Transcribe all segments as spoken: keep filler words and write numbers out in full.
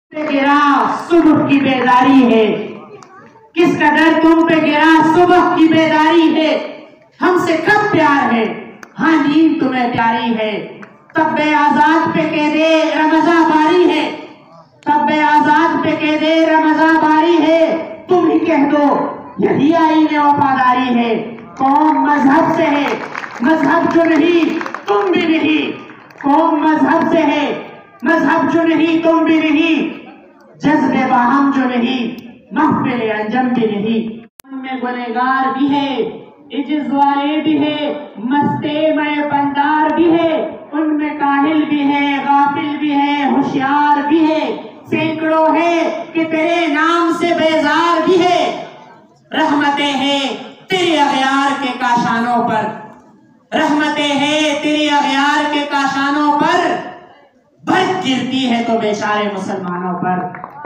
گرا صبح کی بیداری ہے، کس قدر تم پہ گرا صبح کی بیداری ہے، ہم سے کب پیار ہے، ہاں نیند تمہیں پیاری ہے، تب بے آزاد پہ کہہ دے رمضاں باری ہے، تب بے آزاد پہ کہہ دے رمضاں باری ہے، تم ہی کہہ دو یہی آئین وفاداری ہے، قوم مذہب سے ہے، مذہب جو نہیں تم بھی نہیں، قوم مذہب سے ہے، مذہب جو نہیں تم بھی نہیں، جذب باہم جو نہیں محفل انجم بھی نہیں، ان میں گنہگار بھی ہے، عجز والے بھی ہے، مستے میں بندار بھی ہے، ان میں کاہل بھی ہے، غافل بھی ہے، ہوشیار بھی ہے، سینکڑوں ہے کہ تیرے نام سے بیزار بھی ہے، رحمتیں ہیں تیری اغیار کے کاشانوں پر، رحمتیں ہیں تیری اغیار کے کاشانوں پر، برف گرتی ہے تو بیچارے مسلمانوں پر،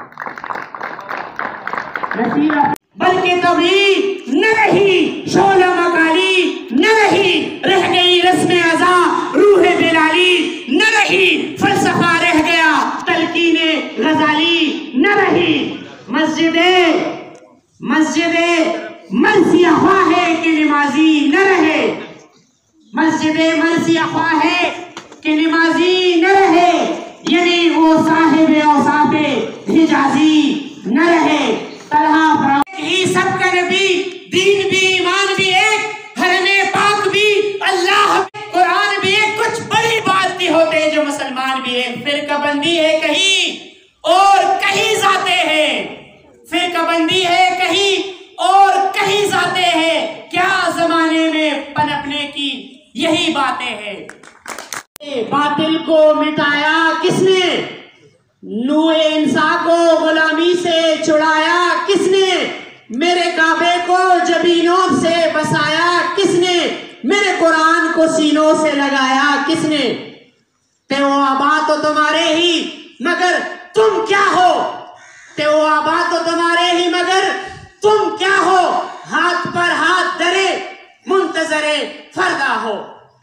بلکہ تبلیغ نہ رہی شعلہ مکالی، نہ رہی رہ گئی رسم ازاں روح بلالی، نہ رہی فلسفہ رہ گیا تلقین غزالی، نہ رہی مسجد مسجد مرثیہ خواہ ہے کہ نمازی نہ رہے، مسجد مرثیہ خواہ ہے کہ نمازی نہ رہے، یعنی وہ صاحب اوصاف حجازی نہ رہے، طلحہ فرعون ہی سب کا نبی، دین بھی ایمان بھی ایک، حرم پاک بھی اللہ بھی، قرآن بھی ایک، کچھ بڑی بات بھی ہوتے جو مسلمان بھی ایک، فرقہ بندی ہے کہیں اور کہیں ذاتے ہیں، فرقہ بندی ہے کہیں اور کہیں ذاتے ہیں، کیا زمانے میں پنپنے کی یہی باتیں ہیں، باطل کو مٹایا کس نے، نوح انسان کو غلامی سے چھڑایا کس نے، میرے کعبے کو جبینوں سے بسایا کس نے، میرے قرآن کو سینوں سے لگایا کس نے، تے وہ آباد تو تمہارے ہی مگر تم کیا ہو، تے وہ آباد تو تمہارے ہی مگر تم کیا ہو، ہاتھ پر ہاتھ درے منتظر فردا ہو۔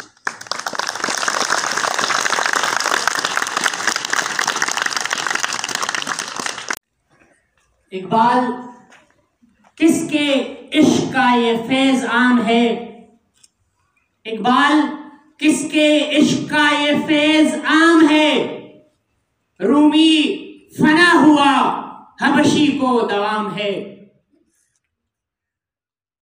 اقبال کس کے عشق کا یہ فیض عام ہے، اقبال کس کے عشق کا یہ فیض عام ہے، رومی فنا ہوا حبشی کو دوام ہے۔